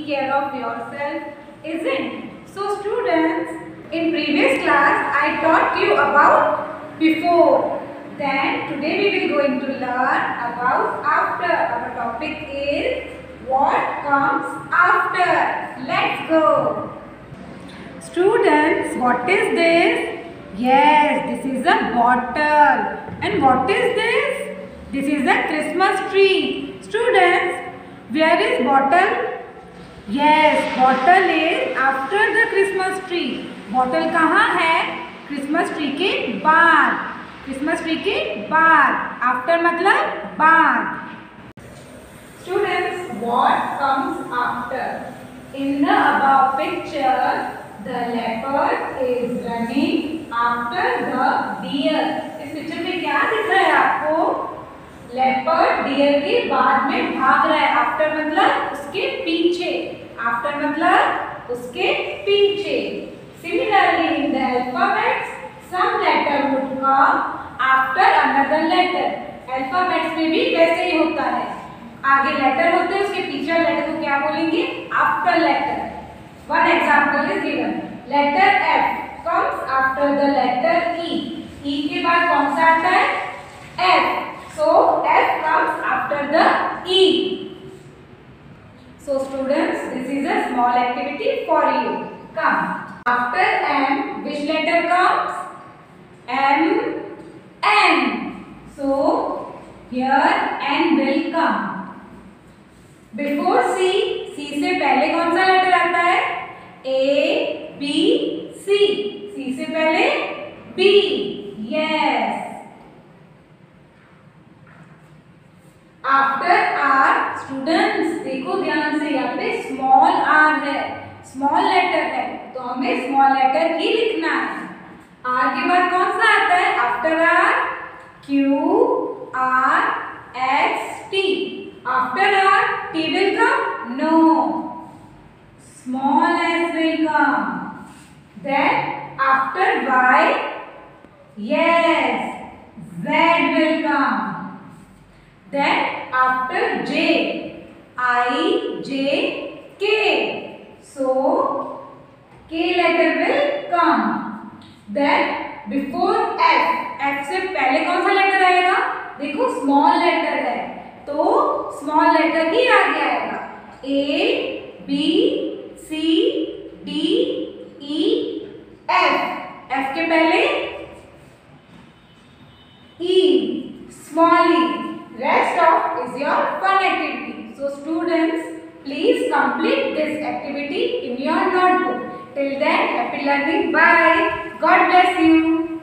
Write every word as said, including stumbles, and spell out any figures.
taking care of yourself, isn't? So students, in previous class I taught you about before. Then today we will going to learn about after. Our topic is what comes after. Let's go. Students, what is this? Yes, this is a bottle. And what is this? This is a Christmas tree. Students, where is bottle? Yes, bottle is after the Christmas tree. Bottle कहाँ है? Christmas tree के बाद. Christmas tree के बाद. After मतलब बाद. Students, what comes after? In the above picture, the leopard is running after the deer. इस picture में क्या दिख रहा है आपको? लेपर्ड डियर के बाद में भाग रहा है. आफ्टर मतलब उसके पीछे. आफ्टर मतलब उसके पीछे. Similarly, in the alphabets, some letter would come after another letter. Alphabets में भी वैसे ही होता है. आगे लेटर होते हैं, उसके पीछे लेटर को क्या बोलेंगे? After letter. One example is given. Letter F comes after the letter E. E के बाद कौन सा आता है? F. So F comes after the E. So students, this is a small activity for you. Come. After M, which letter comes? M, N. So here N will come. Before C, C से पहले कौन सा letter आता है? A, B, C. C से पहले B. Yes. After R, students देखो ध्यान से, यहाँ पे small r है, small letter है, तो हमें small letter ही लिखना है. R के बाद कौन सा आता है? After R, Q, R, S, T. After R, T will come? No. Small s will come. Then after Y, yes, Z will come. Then after J, I, J, K. So K letter will come. Then before F, F से पहले कौन सा letter आएगा? देखो small letter है, तो small letter ही आगे आएगा. A, B, C, D, E, F. F के पहले E, small e. Rest of is your fun activity. So students, please complete this activity in your notebook. Till then, happy learning. Bye. God bless you.